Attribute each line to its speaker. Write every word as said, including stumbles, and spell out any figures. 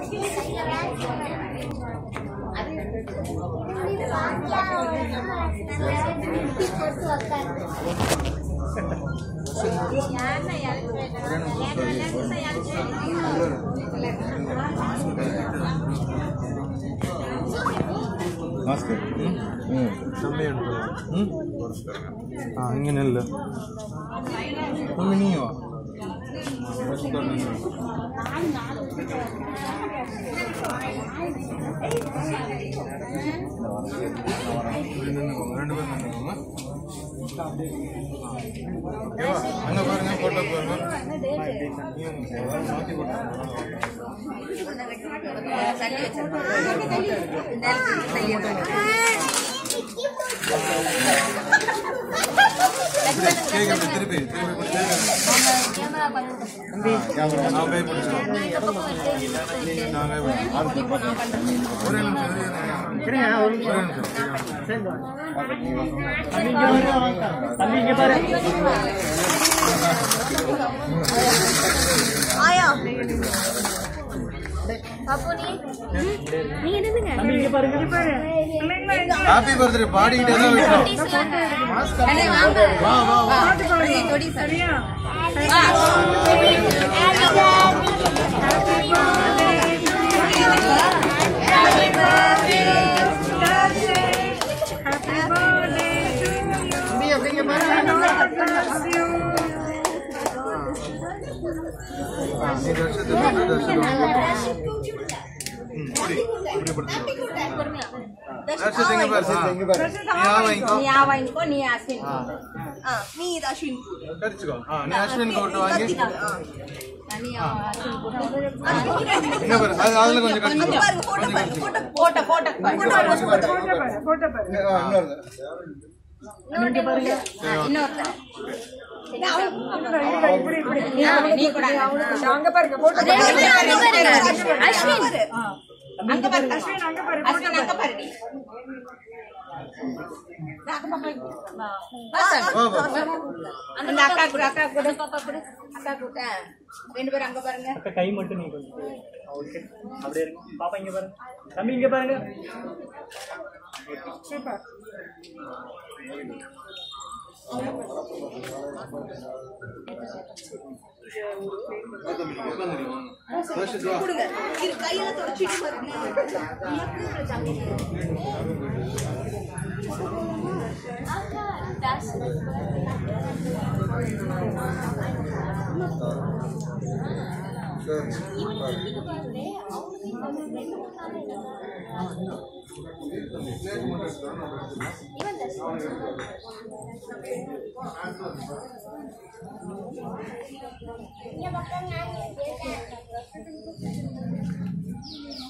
Speaker 1: Masker? Hmm. Sammayundo. Hmm? Ah, inganella. Kuminiyo. Masker ninnu. ரெண்டு பேர் நின்னுங்க. ஓகேவா? அங்க பாருங்க போட்டோ பாருங்க. மாத்தி போடுங்க. தள்ளி வச்சிருங்க. கேக்க திருப்பி திருப்பி போடுங்க. கேமரா பாருங்க. கேமரா நான் கை பிடிச்சேன். நான் கை பிடிச்சேன். ஒரே நிமிஷம் இருங்க ஒரு நிமிஷம். சேர்ந்து தம்பி இங்க பாருங்க. ஆயா பாப்பு நீ நீ என்னங்க தம்பி இங்க பாருங்க. இங்க பாருங்க. ஹேப்பி பர்த்டே பாடிட்டே தான் விட்டோம். அண்ணே வாங்க. வா வா வா. பாடி தொடி சரியா? வா. Happy birthday. தம்பி அப்படிங்க பாருங்க. நீ தர்ஷத்து தர்ஷத்து அங்க பாருங்க அஸ்வின் அங்க பாருங்க அஸ்வின் அங்க பாருங்க அந்த அக்கா கூட அக்கா கூட பாப்பா கூட அக்கா கூட ரெண்டு பேரும் அங்க பாருங்க அக்கா கை மட்டும் நீங்க ஓகே அப்படியே இருங்க பாப்பா இங்க பாருங்க தம்பி இங்க பாருங்க சூப்பர் கொடுங்க இரு கையில தொடச்சிட்டு பாருங்க அக்கா டாஸ் Iya, bakal nyanyi.